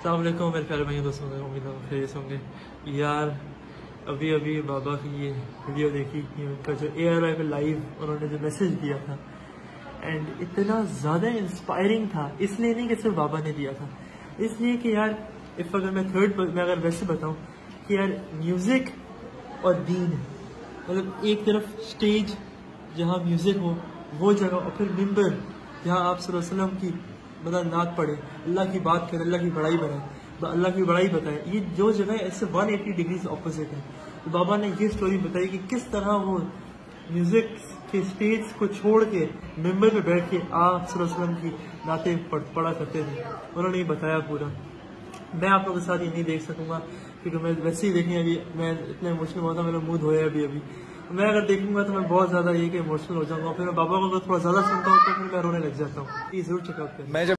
अस्सलाम वालेकुम मेरे प्यारे भाइयों दोस्तों, उम्मीद है खैरियत होंगे। यार अभी अभी बाबा की ये वीडियो देखी कि उनका जो ARI पे लाइव उन्होंने जो मैसेज दिया था एंड इतना ज़्यादा इंस्पायरिंग था। इसलिए नहीं कि सिर्फ बाबा ने दिया था, इसलिए कि यार इफ़ अगर मैं अगर वैसे बताऊँ कि यार म्यूज़िक और दीन, मतलब एक तरफ स्टेज जहाँ म्यूज़िक हो वो जगह, और फिर मिंबर जहाँ आप सल्लल्लाहु अलैहि वसल्लम की मतलब नात पढ़े, अल्लाह की बात करे, अल्लाह की बड़ाई बनाए, अल्लाह की बड़ाई बताए, ये जो जगह है ऐसे 180 डिग्रीज ऑपोजिट है। तो बाबा ने ये स्टोरी बताई कि किस तरह वो म्यूजिक के स्टेज को छोड़ के मिंबर पे बैठ के आप सल्लल्लाहु अलैहि वसल्लम की नातें पढ़ा करते थे। उन्होंने ये बताया पूरा। मैं आप लोगों के साथ ये नहीं देख सकूंगा क्योंकि मैं वैसे ही देखने अभी मैं इतना इमोशनल हुआ था, मेरा मूड होया अभी। मैं अगर देखूंगा तो मैं बहुत ज्यादा ये कि इमोशनल हो जाऊंगा, फिर मैं बाबा को थोड़ा ज्यादा सुनता हूँ तो फिर मैं रोने लग जाता हूँ। ये जरूर चेकआउट करें।